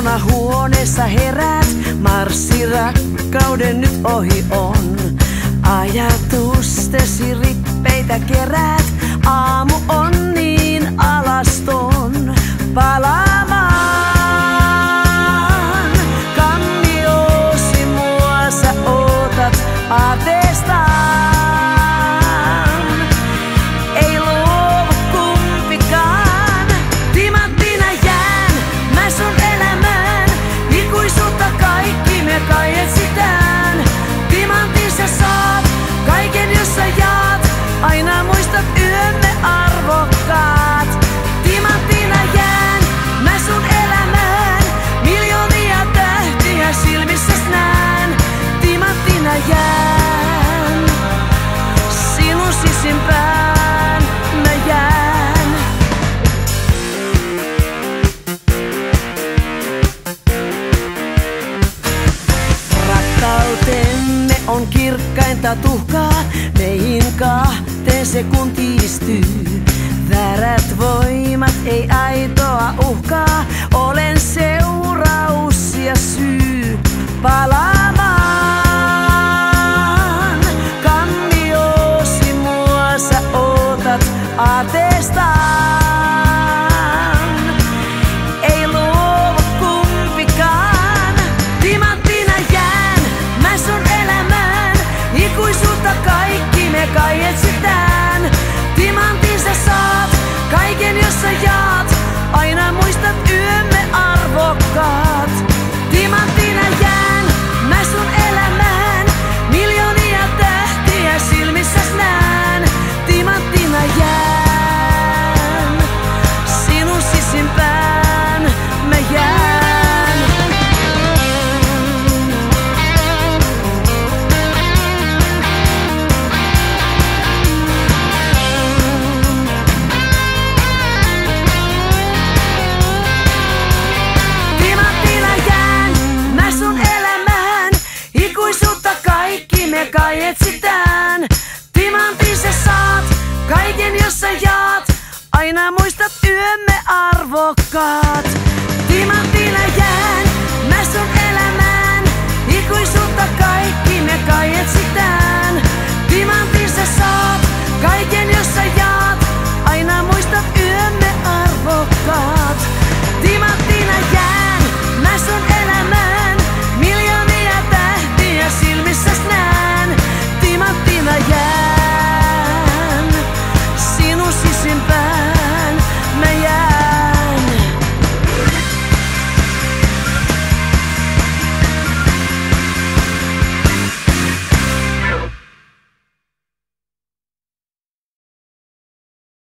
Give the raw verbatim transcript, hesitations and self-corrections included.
Kotona huoneessa herät, marssi rakkauden nyt ohi on. Ajatustesi rippeitä keräät, aamu on niin alaston. Palaamaan kammiosi mua sä ootat aateestaan. Ei luovu kumpikaan, timanttina jään mä sun elämään. Ikuisuutta kaikki me kai etsitään. Timantin sä saat kaiken jos sä jaat, aina muistat yömme arvokkaat. Timanttina jään mä sun elämään, miljoonia tähtiä silmissäs nään. Timanttina jään, sinun sisimpään mä jään. Rakkautemme on kirkkainta tuhkaa, meihin kahteen se kun tiivistyy. Väärät voimat ei aitoa uhkaa, olen seuraus ja syy. Palaamaan kammiosi mua sä ootat aateestaan. Ei luovu kumpikaan, timanttina jään mä sun elämään. Ikuisuutta kaikki me kai etsitään. Timantin sä saat kaiken jos sä jaat, aina muistat yömme arvokkaat. Timanttina jään mä sun elämään, miljoonia tähtiä silmissäs nään. Timanttina jään, sinun sisimpään mä jään. Timanttina jään mä sun elämään, ikuisuutta kaikki me kai etsitään. Timantin sä saat kaiken jos sä jaat, aina muistat yömme arvokkaat. Timanttina jään.